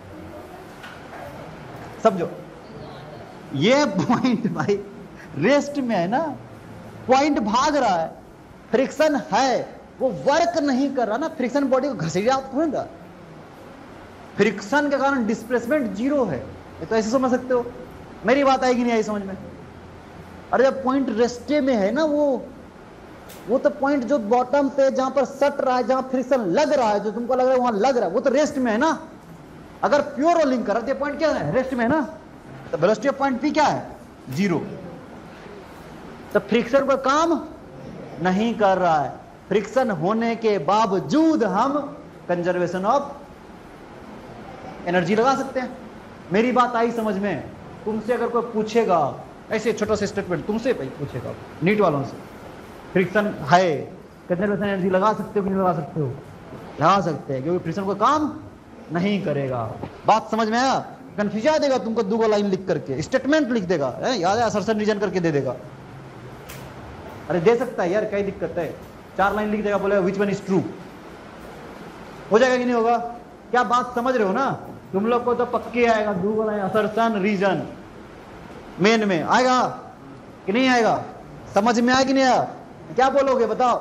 समझो ये पॉइंट भाई रेस्ट में है ना, पॉइंट भाग रहा है, फ्रिक्शन है, वो वर्क नहीं कर रहा ना, फ्रिक्शन बॉडी को घसीट रहा, फ्रिक्शन के कारण डिस्प्लेसमेंट जीरो है। ये तो ऐसे समझ सकते हो। मेरी बात आएगी नहीं आई समझ में? अरे जब पॉइंट रेस्टे में है ना, वो तो पॉइंट जो बॉटम पे जहां पर सट रहा है, जहां फ्रिक्शन लग रहा है, जो तुमको लग रहा है वहां लग रहा है, वो तो रेस्ट में है ना। अगर प्योर रोलिंग कर रहा है तो पॉइंट क्या है? रेस्ट में है ना। तो वेलोसिटी ऑफ पॉइंट पी क्या है? जीरो। तो फ्रिक्शन पर काम नहीं कर रहा है। फ्रिक्शन होने के बावजूद हम कंजर्वेशन ऑफ एनर्जी लगा सकते हैं। मेरी बात आई समझ में? तुमसे अगर कोई पूछेगा ऐसे छोटा सा स्टेटमेंट, तुमसे पूछेगा नीट वालों से, फ्रिक्शन है, कंजर्वेशन एनर्जी लगा सकते हो कि नहीं लगा सकते हो? लगा सकते हैं, क्योंकि फ्रिक्शन को काम नहीं करेगा। बात समझ में आया? कंफ्यूज आ देगा तुमको, दो लाइन लिख करके स्टेटमेंट लिख देगा, याद है, असर्शन रीजन करके दे देगा। अरे दे सकता है यार, क्या दिक्कत है? 4 लाइन लिख देगा, बोलेगा विच वन इज ट्रू। हो जाएगा कि नहीं होगा? क्या बात समझ रहे हो ना? तुम लोग को तो पक्के आएगा, दो लाइन असर्शन रीजन मेन में आएगा कि नहीं आएगा? समझ में आया कि नहीं आया? क्या बोलोगे बताओ?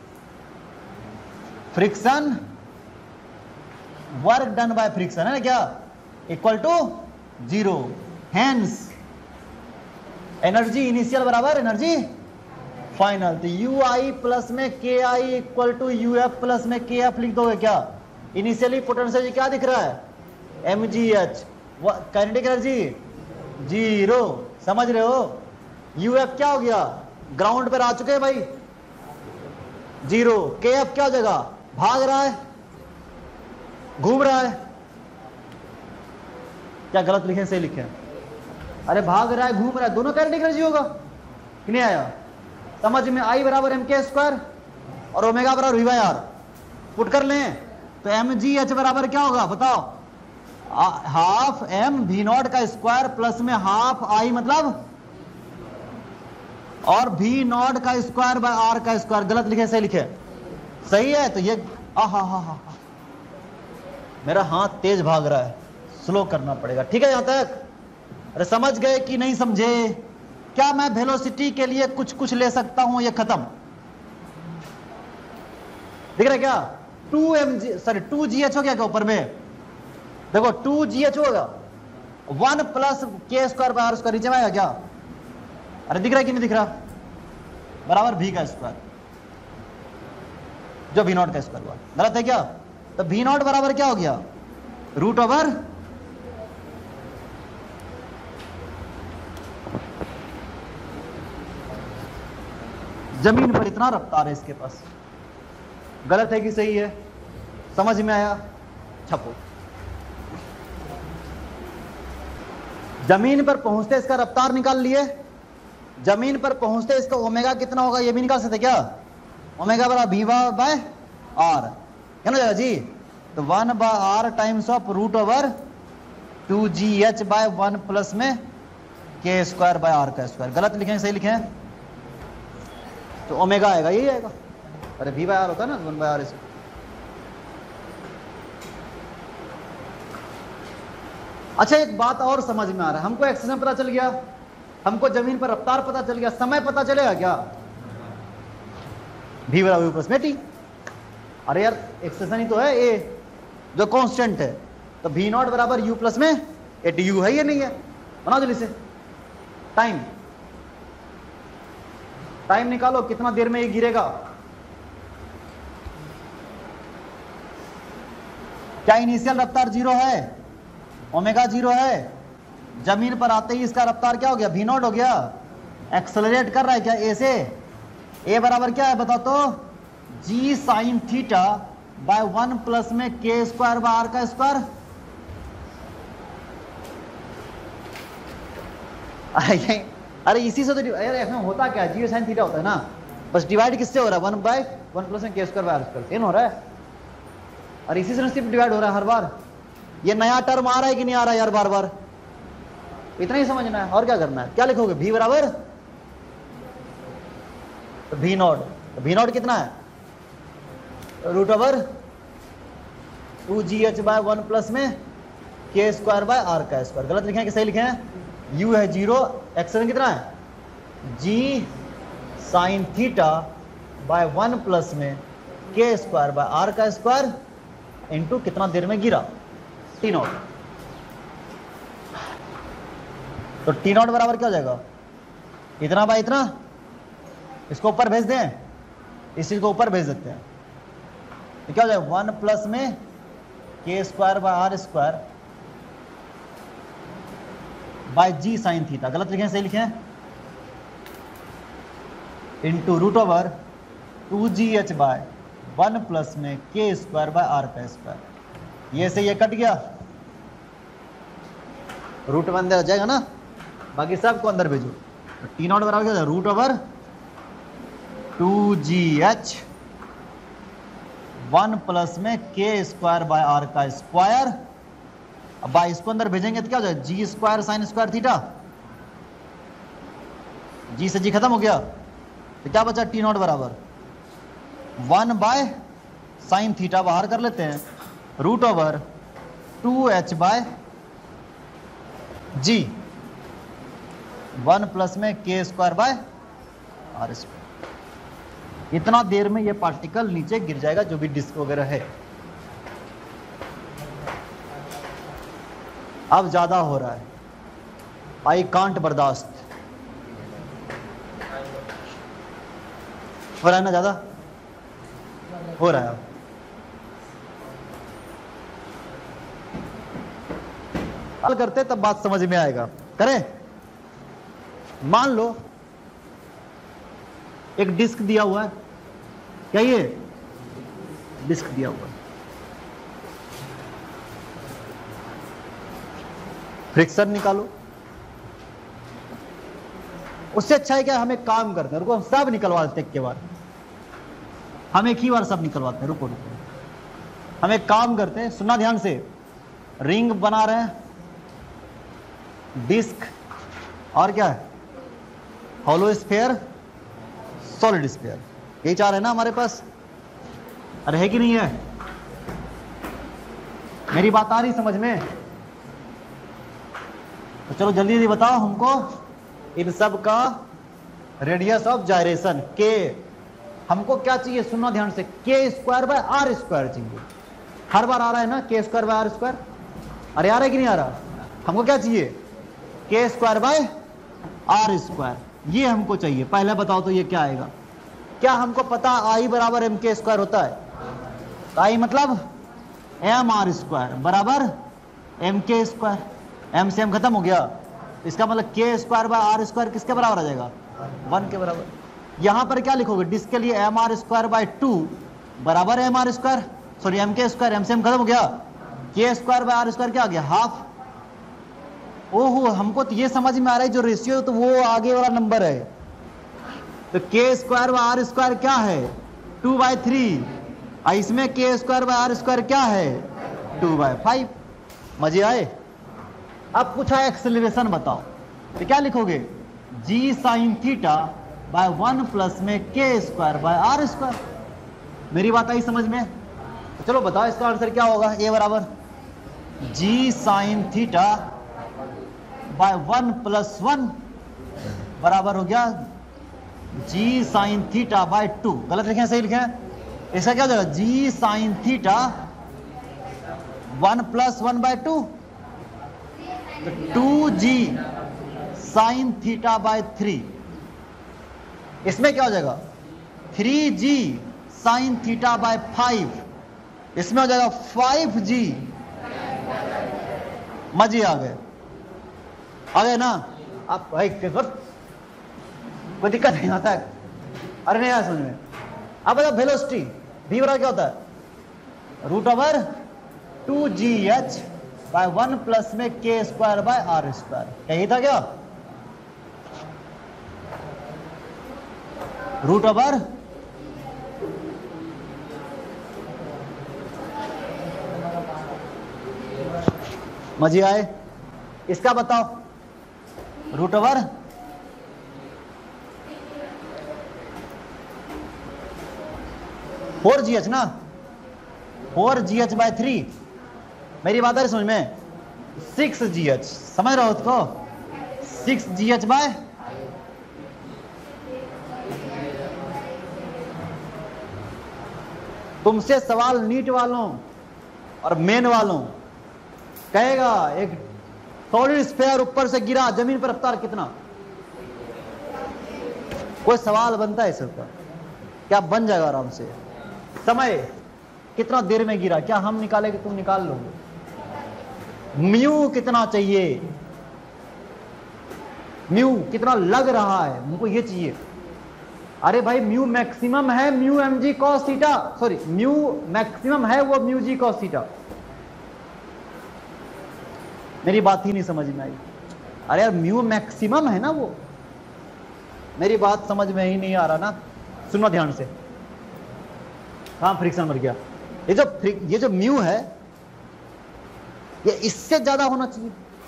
Friction, work done by friction है ना, क्या equal to zero. Hence energy initial बराबर एनर्जी फाइनल। तो यू आई प्लस में K I equal to U F plus में के एफ लिख दोगे क्या? इनिशियली पोटेंशियल क्या दिख रहा है? M g h. Kinetic energy zero. समझ रहे हो? यू एफ क्या हो गया? ग्राउंड पर आ चुके हैं भाई, जीरो। के एफ क्या हो जाएगा? भाग रहा है, घूम रहा है। क्या गलत लिखे सही लिखे? अरे भाग रहा है, घूम रहा है, दोनों काइनेटिक एनर्जी होगा कि नहीं आया समझ में? आई बराबर एम के स्क्वायर और ओमेगा बराबर वी बाई आर पुट कर लें तो एम जी एच बराबर क्या होगा बताओ? हाफ एम वी नॉट का स्क्वायर प्लस में हाफ आई मतलब और वी नॉट का स्क्वायर बाय आर का स्क्वायर। गलत लिखे सही लिखे? सही है। तो ये हा मेरा हाथ तेज भाग रहा है, स्लो करना पड़ेगा। ठीक है यहां तक? अरे समझ गए कि नहीं समझे? क्या मैं वेलोसिटी के लिए कुछ कुछ ले सकता हूं? ये खत्म दिख रहा है क्या? 2gh हो गया क्या ऊपर में? देखो 2gh होगा 1 plus k square by are square. नीचे में आएगा क्या? अरे दिख रहा है कि नहीं दिख रहा? बराबर v का स्क्वायर जो v नॉट का स्क्वायर हुआ। गलत है क्या? तो v नॉट बराबर क्या हो गया? रूट ओवर जमीन पर इतना रफ्तार है इसके पास। गलत है कि सही है? समझ में आया? छपो। जमीन पर पहुंचते इसका रफ्तार निकाल लिए, जमीन पर पहुंचते इसका ओमेगा कितना होगा ये भी निकाल सकते क्या? ओमेगा बराबर वी बाय आर है ना जी? तो 1 by r times of root over 2gh by 1 plus में के स्क्वायर बाय आर का स्क्वायर। गलत लिखें सही लिखें? तो ओमेगा आएगा, यही आएगा। अरे वी बाय आर होता है ना 1 बाय आर। इसे अच्छा एक बात और समझ में आ रहा है, हमको एक्सेशन पता चल गया, हमको जमीन पर रफ्तार पता चल गया, समय पता चलेगा क्या? v बराबर u प्लस में t। अरे यार एक्सेशन ही तो है a जो कांस्टेंट है, तो v नॉट बराबर u प्लस में ए टी यू है या नहीं है? बना दो इसे। टाइम टाइम निकालो कितना देर में ये गिरेगा। क्या इनिशियल रफ्तार जीरो है? ओमेगा जीरो है। जमीन पर आते ही इसका रफ्तार क्या हो गया? v नॉट हो गया। एक्सेलरेट कर रहा है क्या a से? a बराबर क्या है बताओ तो? g sine theta by 1 plus में k स्क्वायर बाय आर का स्क्वायर। अरे इसी से तो अरे होता क्या है? जी साइन थीटा होता है ना, बस डिवाइड किससे हो रहा है? 1 बाय 1 प्लस में k square by are square. Same हो रहा है और इसी से सिर्फ डिवाइड हो रहा है हर बार। ये नया टर्म आ रहा है कि नहीं आ रहा है यार, बार बार इतना ही समझना है और क्या करना है। क्या लिखोगे, v बराबर v नॉट, v नॉट कितना है root over 2gh by 1 plus में k स्क्वायर बाय r का स्क्वायर। गलत लिखे हैं कि सही लिखे हैं, u है 0, एक्शन कितना है g sine theta by 1 plus में k स्क्वायर बाय r का स्क्वायर इंटू कितना देर में गिरा t नॉट। तो t नॉट बराबर क्या हो जाएगा, इतना बाय इतना, इसको ऊपर भेज दें, इस चीज को ऊपर भेज देते हैं, तो क्या हो जाएगा 1 प्लस में k square by r square by g sine theta. गलत लिखे हैं सही लिखे हैं, into root over 2gh by 1 plus में k स्क्वायर बाय r का स्क्वायर। ये से ये कट गया, रूट में अंदर आ जाएगा ना, बाकी सबको अंदर भेजो। तो टी नॉट बराबर क्या, रूट ओवर 2gh 1 प्लस में k स्क्वायर बाय r का स्क्वायर। अब बाय इसको अंदर भेजेंगे तो क्या हो जाएगा, g square sine square theta, g से जी खत्म हो गया, तो क्या बचा टी नॉट बराबर 1 बाय साइन थीटा बाहर कर लेते हैं, root over 2h by g 1 plus में k square by r square. इतना देर में ये पार्टिकल नीचे गिर जाएगा, जो भी डिस्क वगैरह है। अब ज्यादा हो रहा है, आई कांट बर्दाश्त हो रहा है ना, ज्यादा हो रहा है। अब हल करते तब बात समझ में आएगा। करें, मान लो एक डिस्क दिया हुआ है, क्या ये डिस्क दिया हुआ है, फ्रिक्शन निकालो। उससे अच्छा है क्या, हम एक काम करते हैं, रुको सब निकलवा देते एक के बाद, हम एक ही बार सब निकलवाते हैं। रुको रुको, हम एक काम करते हैं, सुनना ध्यान से। रिंग बना रहे हैं, डिस्क और क्या है, हॉलो स्फीयर, सॉलिड स्फीयर, यही चार है ना हमारे पास। अरे है कि नहीं है, मेरी बात आ रही समझ में? तो चलो जल्दी जल्दी बताओ हमको इन सब का रेडियस ऑफ जायरेशन के। हमको क्या चाहिए, सुनना ध्यान से, के स्क्वायर बाय आर स्क्वायर चाहिए। हर बार आ रहा है ना के स्क्वायर बाय आर स्क्वायर, अरे आ रहा है कि नहीं आ रहा? हमको क्या चाहिए, के स्क्वायर बाय आर स्क्वायर, ये हमको चाहिए। पहले बताओ तो ये क्या आएगा। क्या हमको पता आई बराबर एम के स्क्वायर होता है? आई मतलब एम आर स्क्वायर बराबर एम के स्क्वायर, एम से एम खत्म हो गया, इसका मतलब के स्क्वायर बाय आर स्क्वायर किसके बराबर आ जाएगा, 1 के बराबर। यहां पर क्या लिखोगे, डिस्क के लिए एम आर स्क्वायर बाय 2 बराबर m are square, sorry m के स्क्वायर, एम से एम खत्म हो गया, के स्क्वायर बाय आर स्क्वायर क्या आ गया, हाफ। ओहो, हमको तो ये समझ में आ रहा है जो रेशियो तो वो आगे वाला नंबर है। तो के स्क्वायर बाय आर स्क्वायर क्या है, 2/3, इसमें के स्क्वायर बाय आर स्क्वायर क्या है, 2/5। मजे आए? अब पूछा एक्सेलरेशन बताओ, तो क्या लिखोगे, g sine theta by 1 plus में के स्क्वायर बाय आर स्क्वायर। मेरी बात आई समझ में? तो चलो बताओ इसका आंसर क्या होगा, ए बराबर g sine theta by 1 plus 1 बराबर हो गया जी साइन थीटा बाय 2। गलत लिखे हैं सही लिखे हैं? इसका क्या हो जाएगा, जी साइन थीटा 1 प्लस 1/2, तो 2g साइन थीटा बाय 3। इसमें क्या हो जाएगा, 3g साइन थीटा बाय 5, इसमें हो जाएगा 5g। मजे आ गए ना? आप भाई कोई दिक्कत नहीं आता है? अरे नहीं आया समझ में? अब बताओ वेलोसिटी v बराबर क्या होता है, root over 2gh by 1 plus में के स्क्वायर बाय आर स्क्वायर। यही था क्या, रूट ओवर मजे आए। इसका बताओ, root over four g h ना, 4GH/3। मेरी बात है समझ में? 6GH, समझ रहे हो उसको? 6GH/, तुमसे सवाल नीट वालों और मेन वालों कहेगा, एक सॉलिड स्फीयर ऊपर से गिरा, जमीन पर रफ्तार कितना? कोई सवाल बनता है इस ऊपर? क्या बन जाएगा आराम से? समय कितना देर में गिरा, क्या हम निकालेंगे? तुम निकाल लोगे। म्यू कितना चाहिए, म्यू कितना लग रहा है, हमको ये चाहिए। अरे भाई म्यू मैक्सिमम है, म्यू mg cos थीटा, सॉरी म्यू मैक्सिमम है वो म्यू g cos थीटा। मेरी बात ही नहीं समझ में आई। अरे यार म्यू मैक्सिमम है ना वो, मेरी बात समझ में ही नहीं आ रहा ना। सुनो ध्यान से, कहां फ्रिक्शन मर गया? ये जो म्यू है ये इससे ज्यादा होना चाहिए।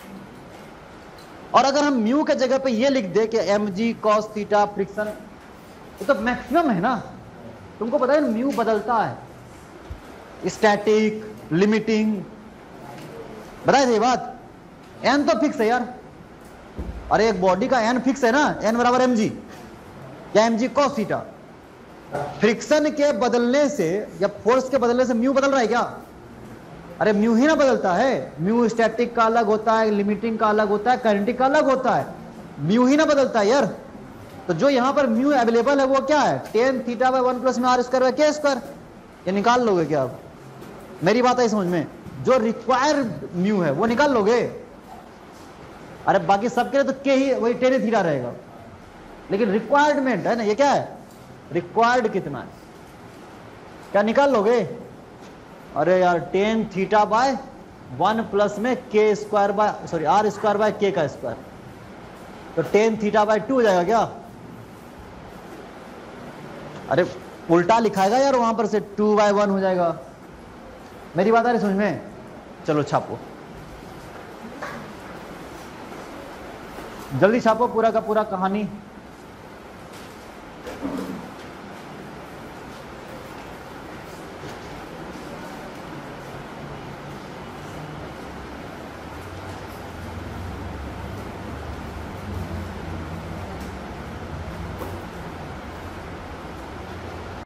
और अगर हम म्यू के जगह पे ये लिख दे कि mg cos थीटा फ्रिक्शन, ये तो मैक्सिमम है ना। तुमको पता है म्यू बदलता है, स्टैटिक, लिमिटिंग, बताए ये बात। एन तो फिक्स है यार, अरे एक बॉडी का एन फिक्स है ना, एन बराबर mg या mg cos थीटा। फ्रिक्शन के बदलने से या फोर्स के बदलने से म्यू बदल रहा है क्या? अरे म्यू ही ना बदलता है। म्यू स्टैटिक का अलग होता है, लिमिटिंग का अलग होता है, काइनेटिक का अलग होता है, म्यू ही ना बदलता है यार। तो जो यहां पर म्यू अवेलेबल है वो क्या है? tan θ/1 प्लस में r²/k²। ये निकाल लोगे क्या आप? मेरी बात है समझ में? जो रिक्वायर्ड म्यू है वो निकाल लोगे। अरे बाकी सबके लिए तो के ही वही tan θ रहेगा, लेकिन रिक्वायरमेंट है ना, ये क्या है? रिक्वायर्ड कितना है, क्या निकाल लोगे? अरे यार tan θ/1 प्लस में k² सॉरी r²/k का स्क्वायर, तो tan θ/2 हो जाएगा क्या? अरे उल्टा लिखाएगा यार, वहां पर से 2/1 हो जाएगा। मेरी बात आ रही समझ में? चलो छापो, जल्दी छापो पूरा का पूरा कहानी।